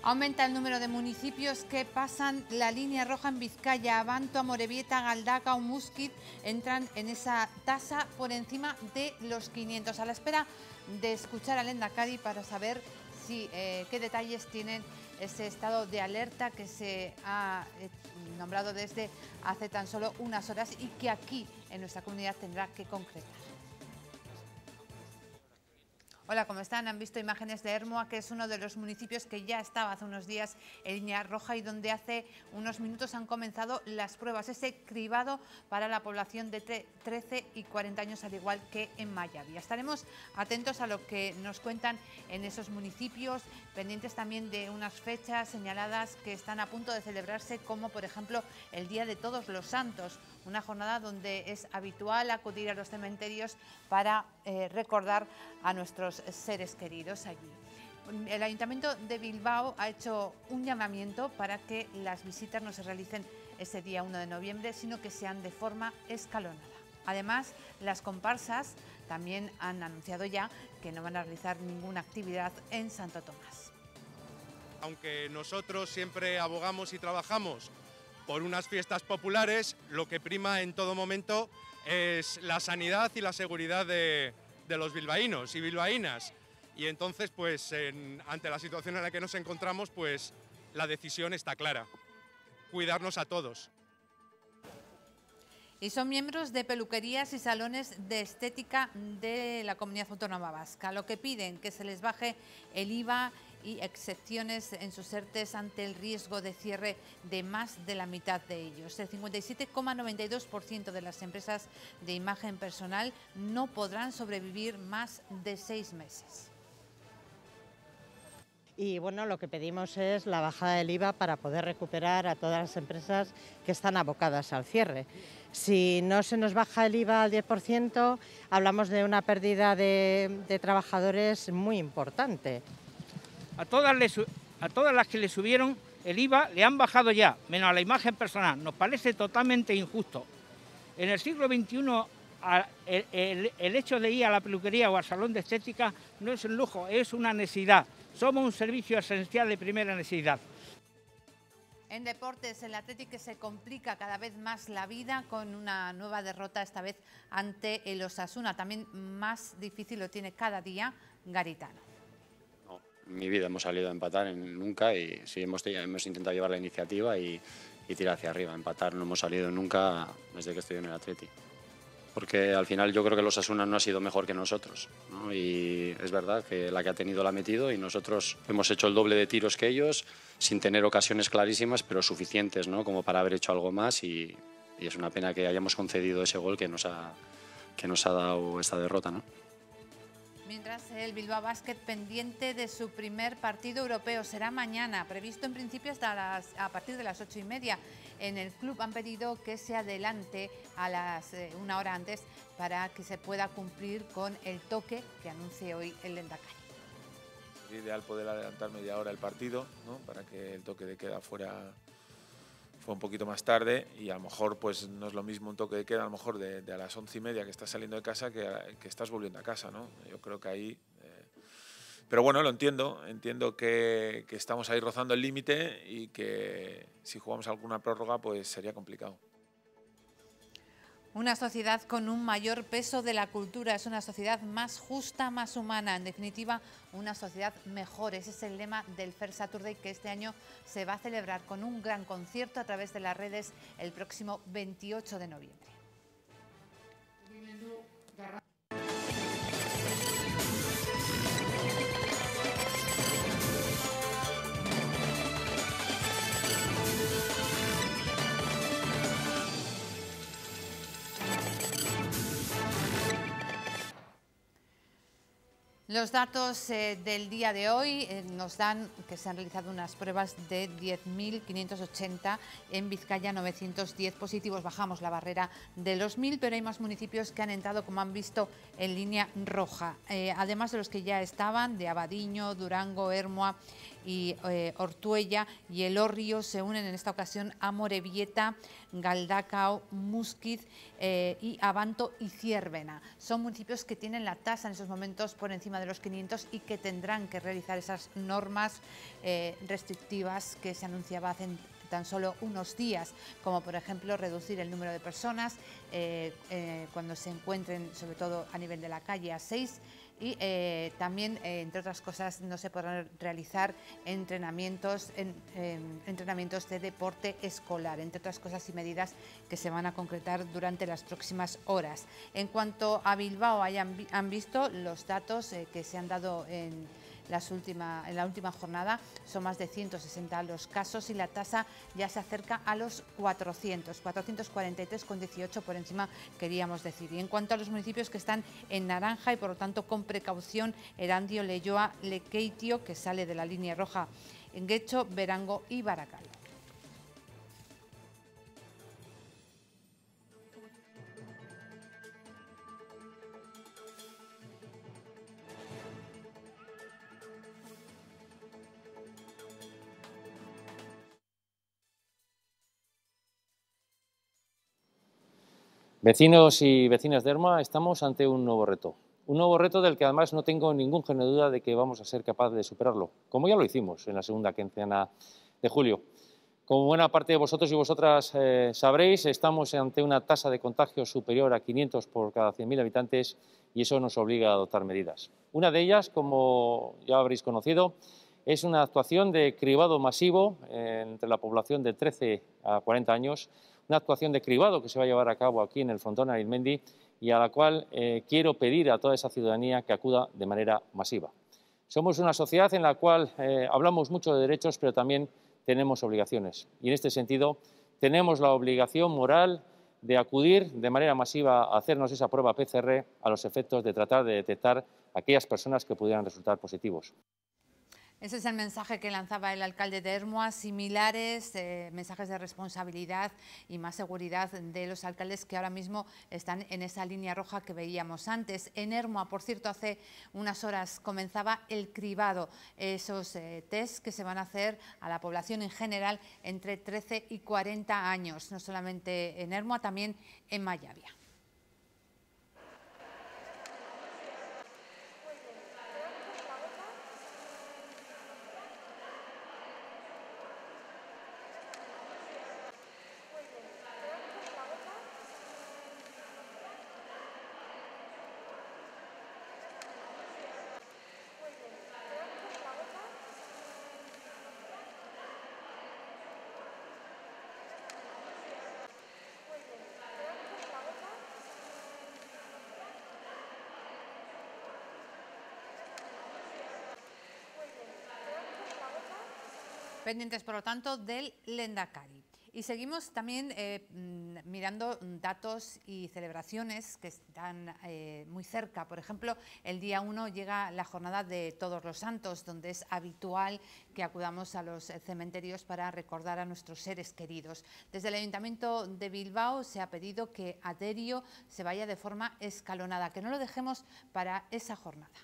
Aumenta el número de municipios que pasan la línea roja en Vizcaya. Abanto, Amorebieta, Galdakao, Muskiz entran en esa tasa por encima de los 500. A la espera de escuchar al Lehendakari para saber qué detalles tienen ese estado de alerta que se ha nombrado desde hace tan solo unas horas y que aquí en nuestra comunidad tendrá que concretar. Hola, ¿cómo están? Han visto imágenes de Ermua, que es uno de los municipios que ya estaba hace unos días en línea roja y donde hace unos minutos han comenzado las pruebas, ese cribado para la población de 13 y 40 años, al igual que en Mayavia. Estaremos atentos a lo que nos cuentan en esos municipios, pendientes también de unas fechas señaladas que están a punto de celebrarse, como por ejemplo el Día de Todos los Santos, una jornada donde es habitual acudir a los cementerios para recordar a nuestros seres queridos allí. El Ayuntamiento de Bilbao ha hecho un llamamiento para que las visitas no se realicen ese día 1 de noviembre, sino que sean de forma escalonada. Además, las comparsas también han anunciado ya que no van a realizar ninguna actividad en Santo Tomás. Aunque nosotros siempre abogamos y trabajamos por unas fiestas populares, lo que prima en todo momento es la sanidad y la seguridad de los bilbaínos y bilbaínas. Y entonces, pues, ante la situación en la que nos encontramos, pues, la decisión está clara: cuidarnos a todos. Y son miembros de peluquerías y salones de estética de la Comunidad Autónoma Vasca, lo que piden que se les baje el IVA y excepciones en sus ERTEs ante el riesgo de cierre de más de la mitad de ellos. El 57,92% de las empresas de imagen personal no podrán sobrevivir más de 6 meses. Y bueno, lo que pedimos es la bajada del IVA para poder recuperar a todas las empresas que están abocadas al cierre. Si no se nos baja el IVA al 10%, hablamos de una pérdida de trabajadores muy importante. A todas las que le subieron el IVA le han bajado ya, menos a la imagen personal. Nos parece totalmente injusto. En el siglo XXI el hecho de ir a la peluquería o al salón de estética no es un lujo, es una necesidad. Somos un servicio esencial de primera necesidad. En deportes, el Athletic se complica cada vez más la vida con una nueva derrota, esta vez ante el Osasuna. También más difícil lo tiene cada día Garitano. No, en mi vida hemos salido a empatar nunca y sí hemos intentado llevar la iniciativa y tirar hacia arriba. Empatar no hemos salido nunca desde que estoy en el Athletic. Porque al final yo creo que el Osasuna no ha sido mejor que nosotros, ¿no? Y es verdad que la que ha tenido la ha metido y nosotros hemos hecho el doble de tiros que ellos sin tener ocasiones clarísimas, pero suficientes, ¿no?, como para haber hecho algo más y es una pena que hayamos concedido ese gol que nos ha dado esta derrota, ¿no? Mientras el Bilbao Basket pendiente de su primer partido europeo será mañana, previsto en principio a partir de las 8:30. En el club han pedido que se adelante a una hora antes para que se pueda cumplir con el toque que anuncie hoy el Lehendakari. Sería ideal poder adelantar media hora el partido, ¿no?, para que el toque de queda fuera un poquito más tarde y a lo mejor pues no es lo mismo un toque de queda a lo mejor de a las 11:30 que estás saliendo de casa que estás volviendo a casa, ¿no? Yo creo que ahí... Pero bueno, lo entiendo que estamos ahí rozando el límite y que si jugamos alguna prórroga pues sería complicado. Una sociedad con un mayor peso de la cultura es una sociedad más justa, más humana, en definitiva una sociedad mejor. Ese es el lema del First Saturday, que este año se va a celebrar con un gran concierto a través de las redes el próximo 28 de noviembre. Los datos del día de hoy nos dan que se han realizado unas pruebas de 10.580, en Vizcaya 910 positivos. Bajamos la barrera de los 1.000, pero hay más municipios que han entrado, como han visto, en línea roja. Además de los que ya estaban, de Abadiño, Durango, Ermua y Ortuella y Elorrio, se unen en esta ocasión Amorebieta, Galdakao, Muskiz y Abanto y Zierbena. Son municipios que tienen la tasa en esos momentos por encima de los 500 y que tendrán que realizar esas normas restrictivas que se anunciaba hace tan solo unos días, como por ejemplo reducir el número de personas cuando se encuentren, sobre todo a nivel de la calle, a 6, y también, entre otras cosas, no se podrán realizar entrenamientos de deporte escolar, entre otras cosas y medidas que se van a concretar durante las próximas horas. En cuanto a Bilbao, han visto los datos que se han dado en la última jornada. Son más de 160 los casos y la tasa ya se acerca a los 443,18 por encima, queríamos decir. Y en cuanto a los municipios que están en naranja y por lo tanto con precaución, Erandio, Leioa, Lekeitio, que sale de la línea roja, en Guecho, Berango y Barakaldo. Vecinos y vecinas de Ermua, estamos ante un nuevo reto del que además no tengo ningún género de duda de que vamos a ser capaces de superarlo, como ya lo hicimos en la segunda quincena de julio. Como buena parte de vosotros y vosotras sabréis, estamos ante una tasa de contagio superior a 500 por cada 100.000 habitantes y eso nos obliga a adoptar medidas. Una de ellas, como ya habréis conocido, es una actuación de cribado masivo entre la población de 13 a 40 años, una actuación de cribado que se va a llevar a cabo aquí en el frontón Arizmendi y a la cual quiero pedir a toda esa ciudadanía que acuda de manera masiva. Somos una sociedad en la cual hablamos mucho de derechos, pero también tenemos obligaciones. Y en este sentido tenemos la obligación moral de acudir de manera masiva a hacernos esa prueba PCR a los efectos de tratar de detectar a aquellas personas que pudieran resultar positivos. Ese es el mensaje que lanzaba el alcalde de Ermua, similares mensajes de responsabilidad y más seguridad de los alcaldes que ahora mismo están en esa línea roja que veíamos antes. En Ermua, por cierto, hace unas horas comenzaba el cribado, esos test que se van a hacer a la población en general entre 13 y 40 años, no solamente en Ermua, también en Mayavia. Pendientes, por lo tanto, del Lehendakari. Y seguimos también mirando datos y celebraciones que están muy cerca. Por ejemplo, el día 1 llega la jornada de Todos los Santos, donde es habitual que acudamos a los cementerios para recordar a nuestros seres queridos. Desde el Ayuntamiento de Bilbao se ha pedido que Aderio se vaya de forma escalonada, que no lo dejemos para esa jornada.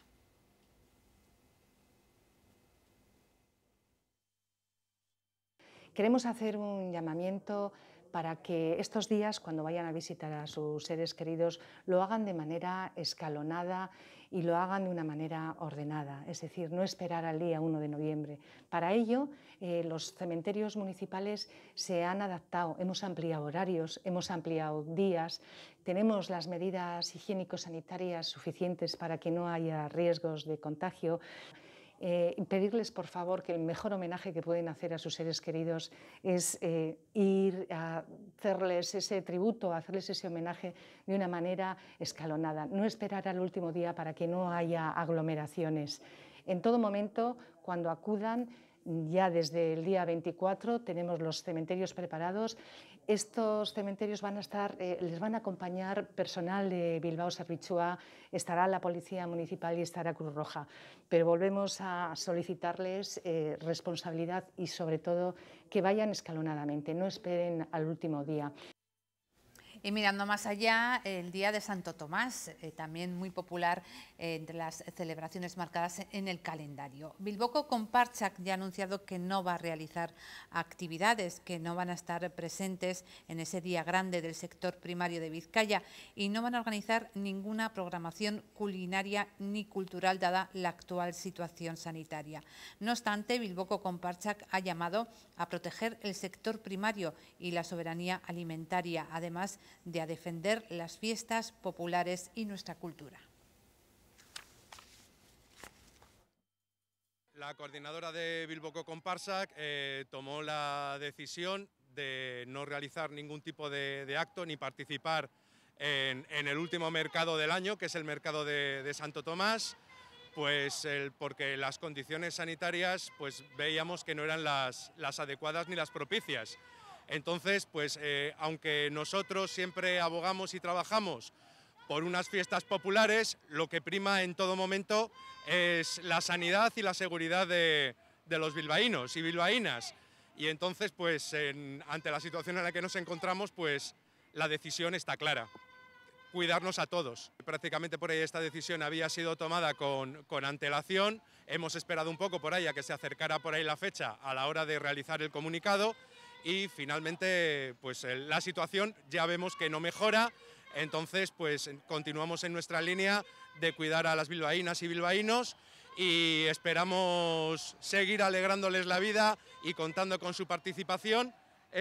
Queremos hacer un llamamiento para que estos días, cuando vayan a visitar a sus seres queridos, lo hagan de manera escalonada y lo hagan de una manera ordenada, es decir, no esperar al día 1 de noviembre. Para ello, los cementerios municipales se han adaptado, hemos ampliado horarios, hemos ampliado días, tenemos las medidas higiénico-sanitarias suficientes para que no haya riesgos de contagio. Pedirles, por favor, que el mejor homenaje que pueden hacer a sus seres queridos es ir a hacerles ese tributo, a hacerles ese homenaje de una manera escalonada, no esperar al último día para que no haya aglomeraciones. En todo momento, cuando acudan, ya desde el día 24 tenemos los cementerios preparados. Estos cementerios van a estar, les van a acompañar personal de Bilbao Zerbitzua, estará la Policía Municipal y estará Cruz Roja. Pero volvemos a solicitarles responsabilidad y sobre todo que vayan escalonadamente, no esperen al último día. Y mirando más allá, el Día de Santo Tomás, también muy popular entre las celebraciones marcadas en el calendario. Bilboko Konpartsak ya ha anunciado que no va a realizar actividades, que no van a estar presentes en ese día grande del sector primario de Vizcaya y no van a organizar ninguna programación culinaria ni cultural dada la actual situación sanitaria. No obstante, Bilboko Konpartsak ha llamado a proteger el sector primario y la soberanía alimentaria, además de a defender las fiestas populares y nuestra cultura. La coordinadora de Bilboko Konpartsak tomó la decisión de no realizar ningún tipo de acto ni participar en el último mercado del año, que es el mercado de Santo Tomás, pues porque las condiciones sanitarias pues veíamos que no eran las adecuadas ni las propicias. Entonces, pues aunque nosotros siempre abogamos y trabajamos por unas fiestas populares, lo que prima en todo momento es la sanidad y la seguridad de los bilbaínos y bilbaínas. Y entonces, pues ante la situación en la que nos encontramos, pues la decisión está clara: cuidarnos a todos. Prácticamente por ahí esta decisión había sido tomada con antelación. Hemos esperado un poco por ahí a que se acercara por ahí la fecha a la hora de realizar el comunicado y finalmente pues la situación ya vemos que no mejora. Entonces pues continuamos en nuestra línea de cuidar a las bilbaínas y bilbaínos y esperamos seguir alegrándoles la vida y contando con su participación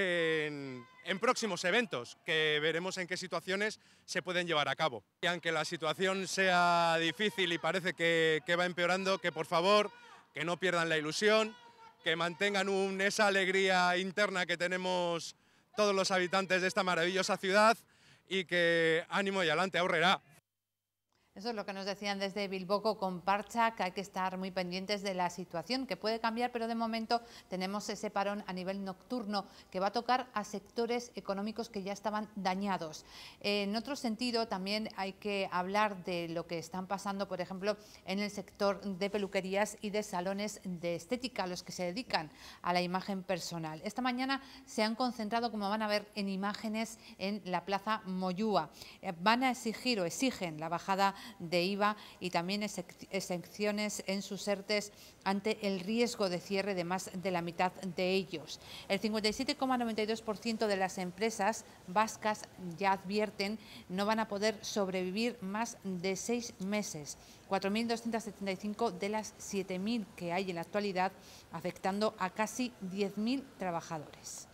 en próximos eventos, que veremos en qué situaciones se pueden llevar a cabo. Y aunque la situación sea difícil y parece que va empeorando, que por favor que no pierdan la ilusión, que mantengan esa alegría interna que tenemos todos los habitantes de esta maravillosa ciudad y que ánimo y adelante, aurrerá. Eso es lo que nos decían desde Bilboko Konpartsak, que hay que estar muy pendientes de la situación, que puede cambiar, pero de momento tenemos ese parón a nivel nocturno que va a tocar a sectores económicos que ya estaban dañados. En otro sentido, también hay que hablar de lo que están pasando, por ejemplo, en el sector de peluquerías y de salones de estética, los que se dedican a la imagen personal. Esta mañana se han concentrado, como van a ver en imágenes, en la Plaza Moyúa. Van a exigir o exigen la bajada de IVA y también exenciones en sus ERTEs ante el riesgo de cierre de más de la mitad de ellos. El 57,92% de las empresas vascas ya advierten no van a poder sobrevivir más de 6 meses. 4.275 de las 7.000 que hay en la actualidad, afectando a casi 10.000 trabajadores.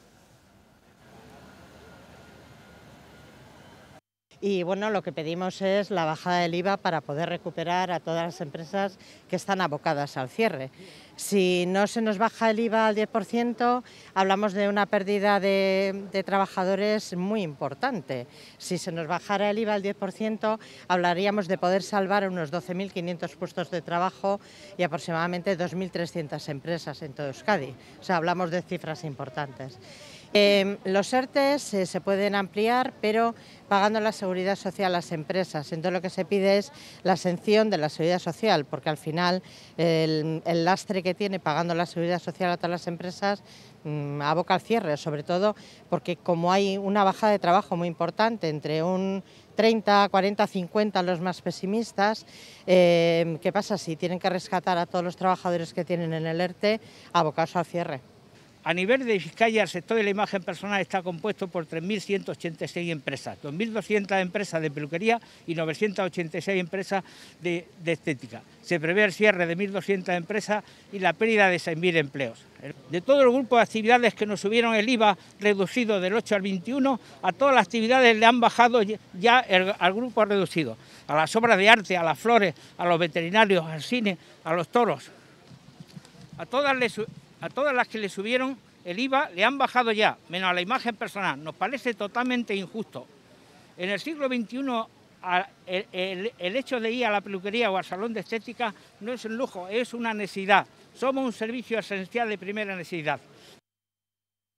Y bueno, lo que pedimos es la bajada del IVA para poder recuperar a todas las empresas que están abocadas al cierre. Si no se nos baja el IVA al 10%, hablamos de una pérdida de trabajadores muy importante. Si se nos bajara el IVA al 10%, hablaríamos de poder salvar unos 12.500 puestos de trabajo y aproximadamente 2.300 empresas en todo Euskadi. O sea, hablamos de cifras importantes. Los ERTEs se pueden ampliar, pero pagando la seguridad social a las empresas. Entonces lo que se pide es la exención de la seguridad social, porque al final el lastre que tiene pagando la seguridad social a todas las empresas aboca al cierre, sobre todo porque como hay una bajada de trabajo muy importante, entre un 30, 40, 50 los más pesimistas, ¿qué pasa si tienen que rescatar a todos los trabajadores que tienen en el ERTE abocados al cierre? A nivel de Vizcaya, el sector de la imagen personal está compuesto por 3.186 empresas, 2.200 empresas de peluquería y 986 empresas de estética. Se prevé el cierre de 1.200 empresas y la pérdida de 6.000 empleos. De todo el grupo de actividades que nos subieron el IVA reducido del 8 al 21, a todas las actividades le han bajado ya al grupo reducido. A las obras de arte, a las flores, a los veterinarios, al cine, a los toros. A todas las que le subieron el IVA le han bajado ya, menos a la imagen personal. Nos parece totalmente injusto. En el siglo XXI el hecho de ir a la peluquería o al salón de estética no es un lujo, es una necesidad. Somos un servicio esencial de primera necesidad.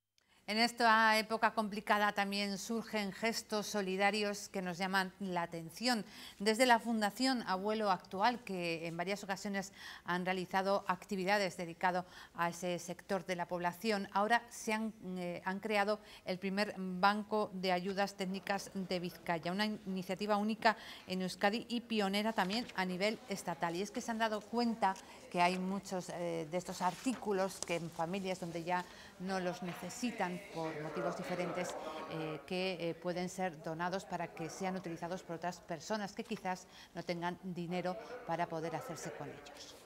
En esta época complicada también surgen gestos solidarios que nos llaman la atención. Desde la Fundación Abuelo Actual, que en varias ocasiones han realizado actividades dedicadas a ese sector de la población, ahora se han creado el primer banco de ayudas técnicas de Vizcaya, una iniciativa única en Euskadi y pionera también a nivel estatal. Y es que se han dado cuenta que hay muchos de estos artículos que en familias donde ya no los necesitan por motivos diferentes, que pueden ser donados para que sean utilizados por otras personas que quizás no tengan dinero para poder hacerse con ellos.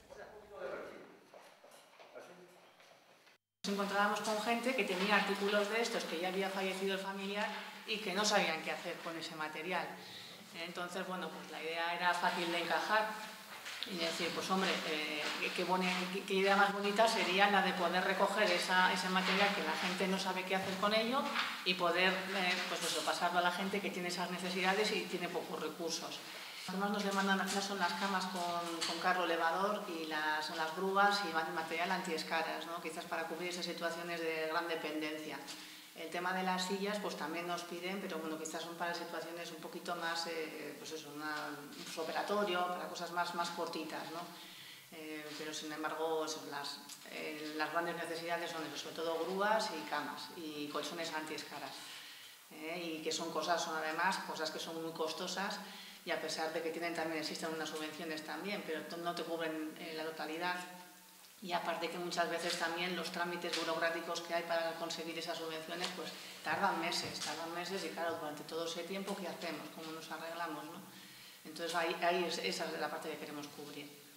Nos encontrábamos con gente que tenía artículos de estos, que ya había fallecido el familiar y que no sabían qué hacer con ese material. Entonces, bueno, pues la idea era fácil de encajar y decir, pues hombre, qué idea más bonita sería la de poder recoger ese material que la gente no sabe qué hacer con ello y poder pues eso, pasarlo a la gente que tiene esas necesidades y tiene pocos recursos. Lo que más nos demandan al final son las camas con carro elevador y las grúas y material antiescaras, ¿no? Quizás para cubrir esas situaciones de gran dependencia. El tema de las sillas pues también nos piden, pero bueno, quizás son para situaciones un poquito más, pues eso, un operatorio, para cosas más cortitas, ¿no? Pero sin embargo las grandes necesidades son eso, sobre todo grúas y camas y colchones antiescaras. Y que son además cosas que son muy costosas y a pesar de que existen unas subvenciones también, pero no te cubren la totalidad. Y aparte que muchas veces también los trámites burocráticos que hay para conseguir esas subvenciones pues tardan meses y claro, durante todo ese tiempo ¿qué hacemos? ¿Cómo nos arreglamos, no? Entonces esa es la parte que queremos cubrir.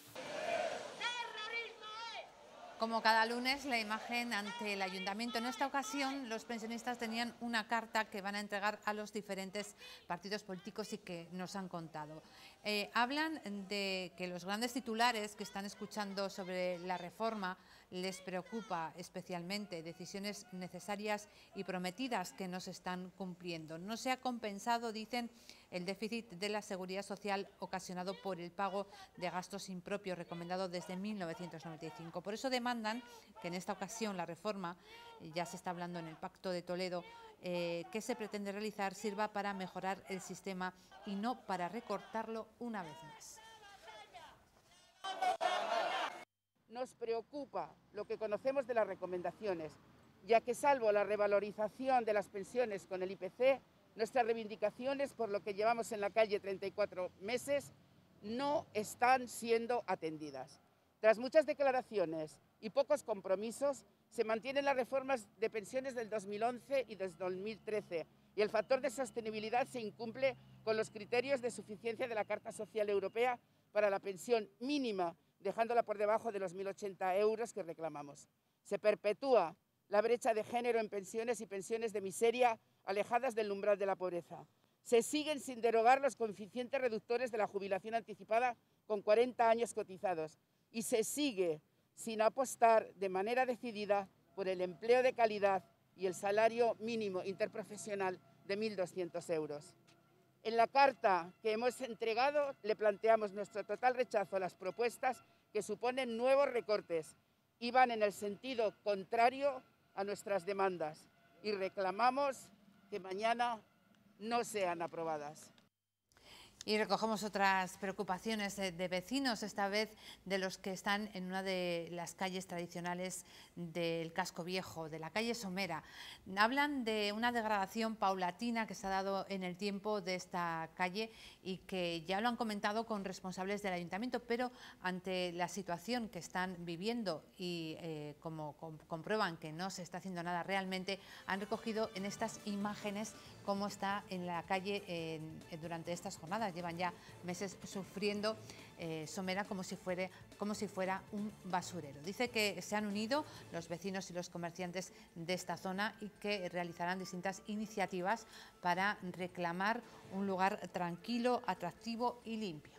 Como cada lunes, la imagen ante el ayuntamiento. En esta ocasión, los pensionistas tenían una carta que van a entregar a los diferentes partidos políticos y que nos han contado. Hablan de que los grandes titulares que están escuchando sobre la reforma les preocupa especialmente decisiones necesarias y prometidas que no se están cumpliendo. No se ha compensado, dicen, el déficit de la seguridad social ocasionado por el pago de gastos impropios recomendado desde 1995. Por eso demandan que en esta ocasión la reforma, ya se está hablando en el Pacto de Toledo, que se pretende realizar sirva para mejorar el sistema y no para recortarlo una vez más. Nos preocupa lo que conocemos de las recomendaciones, ya que salvo la revalorización de las pensiones con el IPC, nuestras reivindicaciones, por lo que llevamos en la calle 34 meses, no están siendo atendidas. Tras muchas declaraciones y pocos compromisos, se mantienen las reformas de pensiones del 2011 y del 2013 y el factor de sostenibilidad se incumple con los criterios de suficiencia de la Carta Social Europea para la pensión mínima, dejándola por debajo de los 1.080 euros que reclamamos. Se perpetúa la brecha de género en pensiones y pensiones de miseria alejadas del umbral de la pobreza. Se siguen sin derogar los coeficientes reductores de la jubilación anticipada con 40 años cotizados y se sigue sin apostar de manera decidida por el empleo de calidad y el salario mínimo interprofesional de 1.200 euros. En la carta que hemos entregado le planteamos nuestro total rechazo a las propuestas que suponen nuevos recortes y van en el sentido contrario a nuestras demandas y reclamamos que mañana no sean aprobadas. Y recogemos otras preocupaciones de vecinos, esta vez de los que están en una de las calles tradicionales del casco viejo, de la calle Somera. Hablan de una degradación paulatina que se ha dado en el tiempo de esta calle y que ya lo han comentado con responsables del ayuntamiento, pero ante la situación que están viviendo y como comprueban que no se está haciendo nada realmente, han recogido en estas imágenes cómo está en la calle durante estas jornadas. Llevan ya meses sufriendo Somera como si fuera un basurero. Dice que se han unido los vecinos y los comerciantes de esta zona y que realizarán distintas iniciativas para reclamar un lugar tranquilo, atractivo y limpio.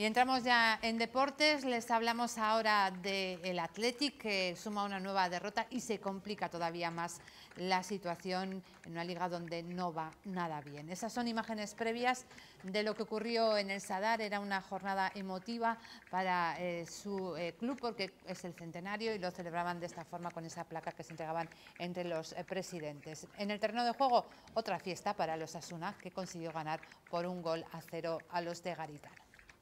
Y entramos ya en deportes, les hablamos ahora del Athletic, que suma una nueva derrota y se complica todavía más la situación en una liga donde no va nada bien. Esas son imágenes previas de lo que ocurrió en el Sadar. Era una jornada emotiva para su club porque es el centenario y lo celebraban de esta forma con esa placa que se entregaban entre los presidentes. En el terreno de juego, otra fiesta para los Osasuna, que consiguió ganar por 1-0 a los de Garitano.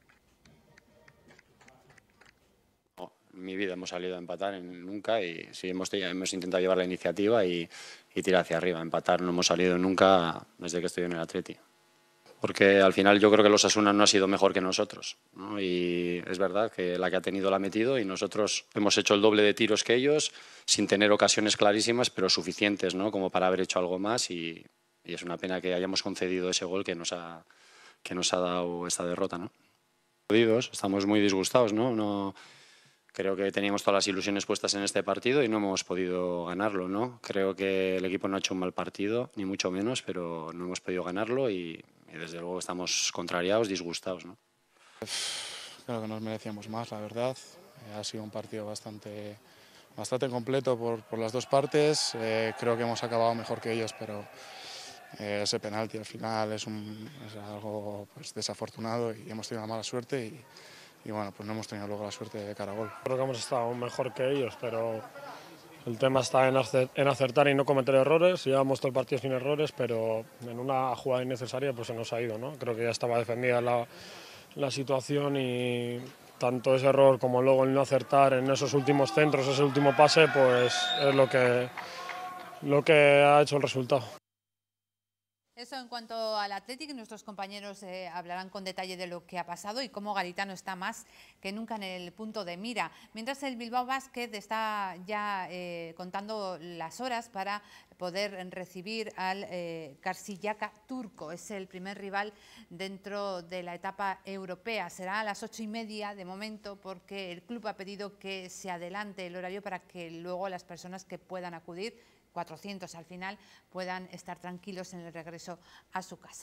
En mi vida hemos salido a empatar nunca y sí hemos intentado llevar la iniciativa y tirar hacia arriba. Empatar no hemos salido nunca desde que estoy en el Atleti. Porque al final yo creo que los Osasuna no ha sido mejor que nosotros, ¿no? Y es verdad que la que ha tenido la ha metido y nosotros hemos hecho el doble de tiros que ellos sin tener ocasiones clarísimas, pero suficientes, ¿no? Como para haber hecho algo más y es una pena que hayamos concedido ese gol que nos ha dado esta derrota, ¿no? Estamos muy disgustados, ¿no? Creo que teníamos todas las ilusiones puestas en este partido y no hemos podido ganarlo, ¿no? Creo que el equipo no ha hecho un mal partido, ni mucho menos, pero no hemos podido ganarlo y desde luego estamos contrariados, disgustados, ¿no? Creo que nos merecíamos más, la verdad. Ha sido un partido bastante completo por las dos partes. Creo que hemos acabado mejor que ellos, pero ese penalti al final es algo pues, desafortunado y hemos tenido una mala suerte y bueno, pues no hemos tenido luego la suerte de cara a gol. Creo que hemos estado mejor que ellos, pero el tema está en acertar y no cometer errores. Llevamos todo el partido sin errores, pero en una jugada innecesaria pues se nos ha ido, ¿no? Creo que ya estaba defendida la situación y tanto ese error como luego el no acertar en esos últimos centros, ese último pase, pues es lo que ha hecho el resultado. Eso en cuanto al Athletic, nuestros compañeros hablarán con detalle de lo que ha pasado y cómo Garitano está más que nunca en el punto de mira. Mientras el Bilbao Basket está ya contando las horas para poder recibir al Karşıyaka turco. Es el primer rival dentro de la etapa europea. Será a las 8:30 de momento porque el club ha pedido que se adelante el horario para que luego las personas que puedan acudir, 400 al final, puedan estar tranquilos en el regreso a su casa.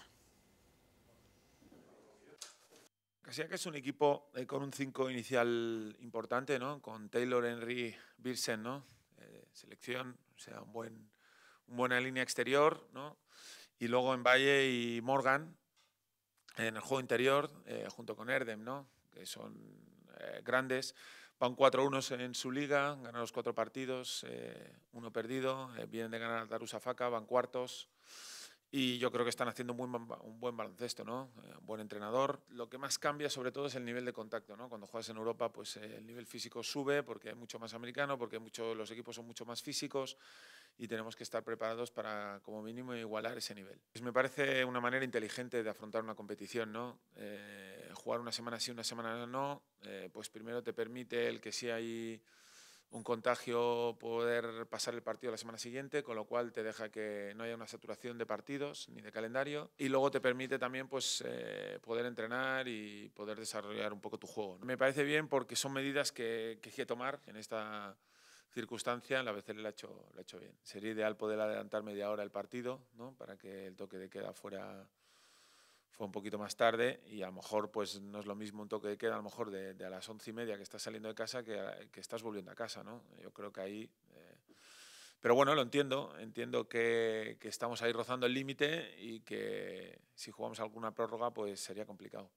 Karşıyaka es un equipo con un 5 inicial importante, ¿no? Con Taylor, Henry, Birsen, ¿no? Selección, o sea, buena línea exterior, ¿no? Y luego en Valle y Morgan en el juego interior, junto con Erdem, ¿no? Que son grandes. Van 4-1 en su liga, ganan los 4 partidos, 1 perdido, vienen de ganar a Darusafaka, van cuartos y yo creo que están haciendo un buen baloncesto, ¿no? Buen entrenador. Lo que más cambia sobre todo es el nivel de contacto, ¿no? Cuando juegas en Europa pues el nivel físico sube porque hay mucho más americano, porque los equipos son mucho más físicos y tenemos que estar preparados para como mínimo igualar ese nivel. Pues me parece una manera inteligente de afrontar una competición, ¿no? Jugar una semana sí, una semana no, pues primero te permite el que si hay un contagio poder pasar el partido la semana siguiente, con lo cual te deja que no haya una saturación de partidos ni de calendario y luego te permite también pues, poder entrenar y poder desarrollar un poco tu juego. Me parece bien porque son medidas que hay que tomar en esta circunstancia. La BCL lo ha hecho bien. Sería ideal poder adelantar media hora el partido, ¿no? Para que el toque de queda fuera un poquito más tarde y a lo mejor pues no es lo mismo un toque de queda a lo mejor de a las 11:30 que estás saliendo de casa que estás volviendo a casa, ¿no? Yo creo que ahí... pero bueno, lo entiendo que estamos ahí rozando el límite y que si jugamos alguna prórroga pues sería complicado.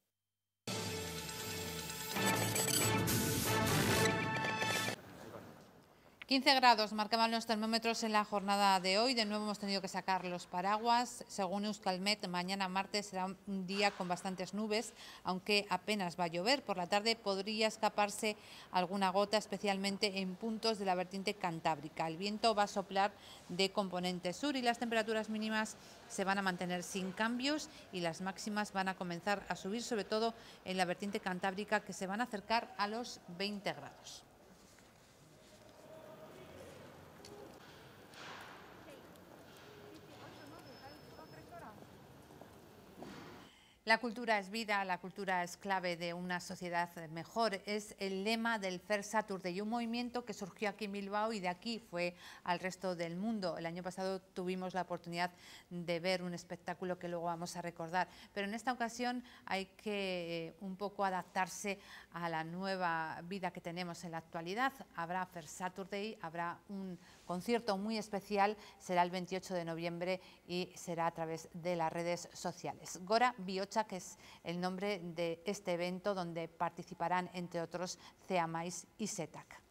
...15 grados marcaban los termómetros en la jornada de hoy. De nuevo hemos tenido que sacar los paraguas. Según Euskalmet, mañana martes será un día con bastantes nubes, aunque apenas va a llover. Por la tarde podría escaparse alguna gota, especialmente en puntos de la vertiente cantábrica. El viento va a soplar de componente sur y las temperaturas mínimas se van a mantener sin cambios y las máximas van a comenzar a subir, sobre todo en la vertiente cantábrica, que se van a acercar a los 20 grados. La cultura es vida, la cultura es clave de una sociedad mejor. Es el lema del Fair Saturday, un movimiento que surgió aquí en Bilbao y de aquí fue al resto del mundo. El año pasado tuvimos la oportunidad de ver un espectáculo que luego vamos a recordar, pero en esta ocasión hay que un poco adaptarse a la nueva vida que tenemos en la actualidad. Habrá Fair Saturday, habrá un concierto muy especial, será el 28 de noviembre y será a través de las redes sociales. Gora Bihotza, que es el nombre de este evento donde participarán, entre otros, CEAMAIS y SETAC.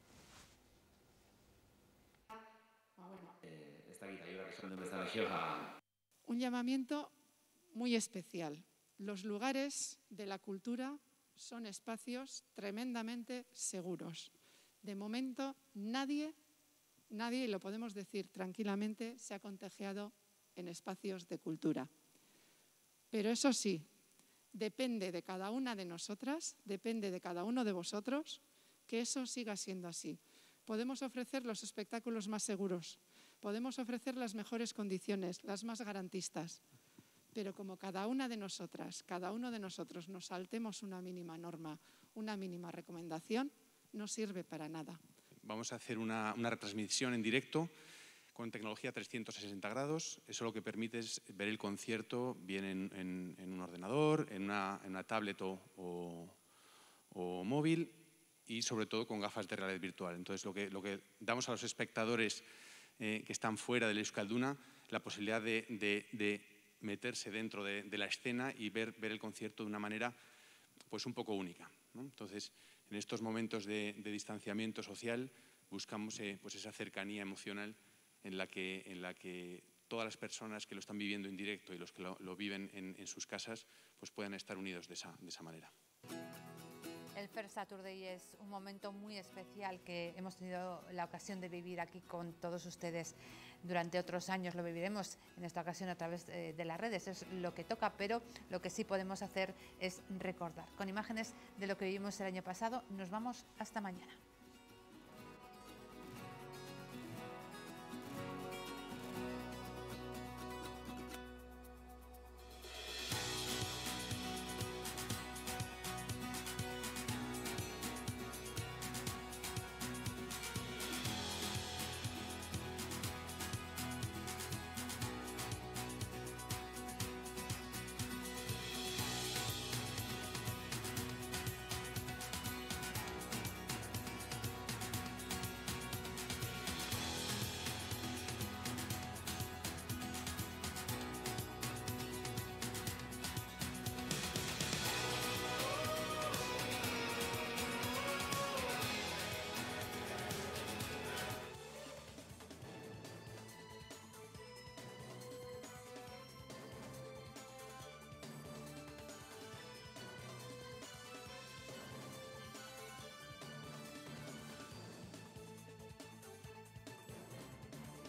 Un llamamiento muy especial. Los lugares de la cultura son espacios tremendamente seguros. De momento, nadie, y lo podemos decir tranquilamente, se ha contagiado en espacios de cultura. Pero eso sí, depende de cada una de nosotras, depende de cada uno de vosotros, que eso siga siendo así. Podemos ofrecer los espectáculos más seguros, podemos ofrecer las mejores condiciones, las más garantistas, pero como cada una de nosotras, cada uno de nosotros nos saltemos una mínima norma, una mínima recomendación, no sirve para nada. Vamos a hacer una retransmisión en directo con tecnología 360 grados. Eso lo que permite es ver el concierto bien en un ordenador, en una tablet o móvil y sobre todo con gafas de realidad virtual. Entonces lo que damos a los espectadores que están fuera del Euskalduna la posibilidad de meterse dentro de la escena y ver el concierto de una manera pues un poco única, ¿no? Entonces, en estos momentos de distanciamiento social buscamos pues esa cercanía emocional en la que todas las personas que lo están viviendo en directo y los que lo viven en sus casas pues puedan estar unidos de esa manera. El Fair Saturday es un momento muy especial que hemos tenido la ocasión de vivir aquí con todos ustedes durante otros años. Lo viviremos en esta ocasión a través de las redes, es lo que toca, pero lo que sí podemos hacer es recordar. Con imágenes de lo que vivimos el año pasado, nos vamos hasta mañana.